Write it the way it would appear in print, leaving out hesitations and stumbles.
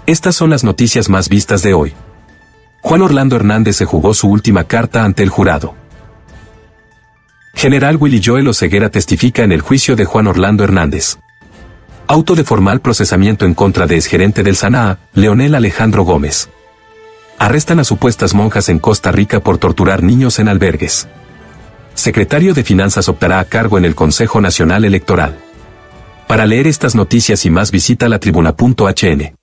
Estas son las noticias más vistas de hoy. Juan Orlando Hernández se jugó su última carta ante el jurado. General Willy Joel Oseguera testifica en el juicio de Juan Orlando Hernández. Auto de formal procesamiento en contra de exgerente del SANAA, Leonel Alejandro Gómez. Arrestan a supuestas monjas en Costa Rica por torturar niños en albergues. Secretario de Finanzas optará a cargo en el Consejo Nacional Electoral. Para leer estas noticias y más visita latribuna.hn.